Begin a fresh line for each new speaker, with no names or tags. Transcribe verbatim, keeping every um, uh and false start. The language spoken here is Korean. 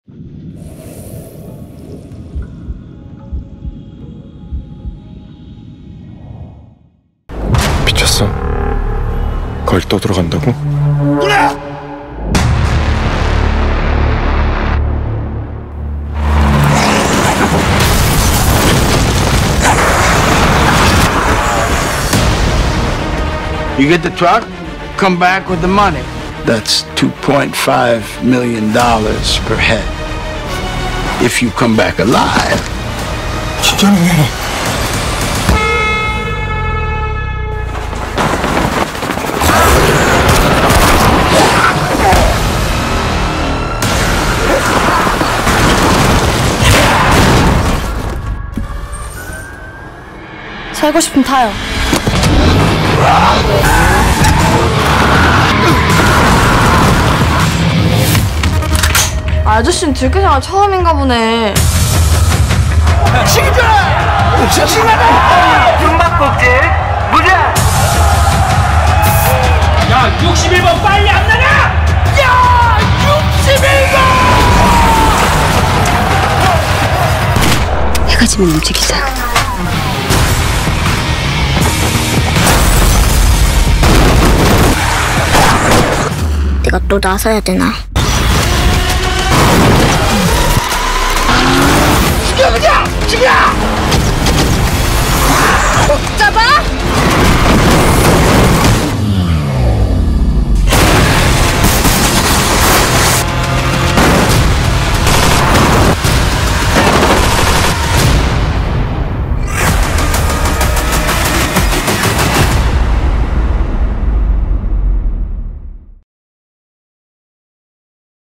미쳤어? 거길 또 들어간다고?
그래!
You get the truck, come back with the money.
That's two point five million dollars per head. If you come back alive.
진짜네.
살고 싶으면 타요. 아저씨는 들깨생활 처음인가 보네.
시기자! 싱싱하다!
중박국질 무죄!
야, 육십일 번 빨리 안 나가!
야! 육십일 번!
해가 지면 움직이자. 내가 또 나서야 되나?
죽여 그냥! 죽여!
잡아!